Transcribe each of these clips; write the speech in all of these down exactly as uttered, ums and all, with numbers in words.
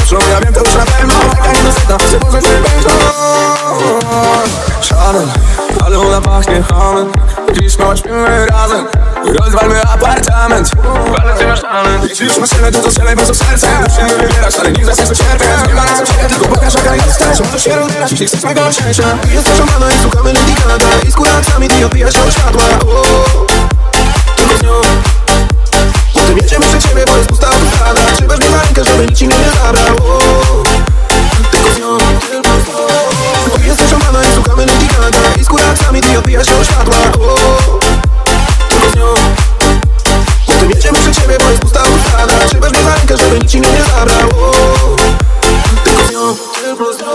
lepszą. Ja wiem to już na pewno, taka niedosyta, że może cię będzie. Chanel, ale ona pachnie hamem. Dziś mała śpimy razem, rozwalmy apartament. Walę masz talent. Jeśli już masz siebie, to strzelaj bez serca. Już się nie wybierasz, ale nikt z nas nie chce cierpieć. Nie ma na co ciebie, tylko pokaż jaka jesteś. Możesz się rozbierać, jeśli chcesz mego szczęścia. Jesteś szamana i słuchamy Lady Gaga. I z kurancami ty odbijasz się od światła. Tylko z nią. Potem jedziemy przy ciebie, bo jest pusta autostrada. Trzymasz mnie za rękę, żeby nikt ci mnie nie zabrał. Tylko z nią, tylko z nią. Ty jesteś szamana i słuchamy Lady Gaga. I z kurancami ty odbijasz się od światła. Tylko z nią. Potem jedziemy przy ciebie, bo jest pusta autostrada. Trzymasz mnie za rękę, żeby nikt ci mnie nie zabrał. Tylko z nią, tylko z nią.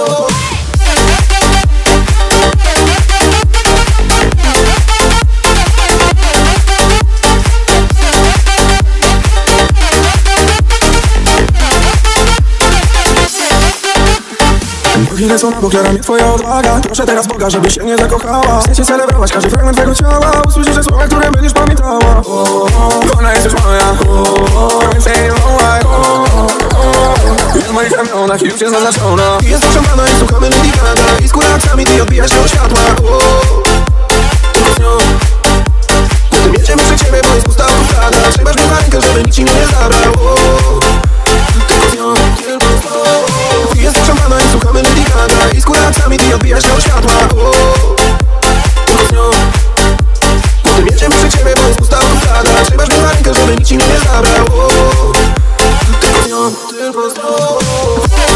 Chwile są na pokiera mnie twoja odwaga. Proszę teraz Boga, żeby się nie zakochała. Chcę cię celebrować, każdy fragment twojego ciała. Usłyszysz te słowa, które będziesz pamiętała. oh, oh, Ona jest już moja, oh, oh, więc jej nie wołaj. oh, oh, Jest w moich ramionach i już jest naznaczona. Jesteś szampana i słuchamy Lady Gaga. I z kurancami ty odbijasz się od światła. oh, Tylko z nią. Potem jedziemy przy ciebie, bo jest pusta autostrada. Trzymasz mnie za rękę, żeby nikt ci mnie nie zabrał. Tylko z nią, tylko z nią. Jesteś szampana i słuchamy Lady Gaga. I z kurancami ty odbijasz się od światła. Tylko z nią. Potem jedziemy przy ciebie, bo jest pusta autostrada. Trzymasz mnie za rękę, żeby nikt ci mnie nie zabrał. Tylko z nią, tylko z nią.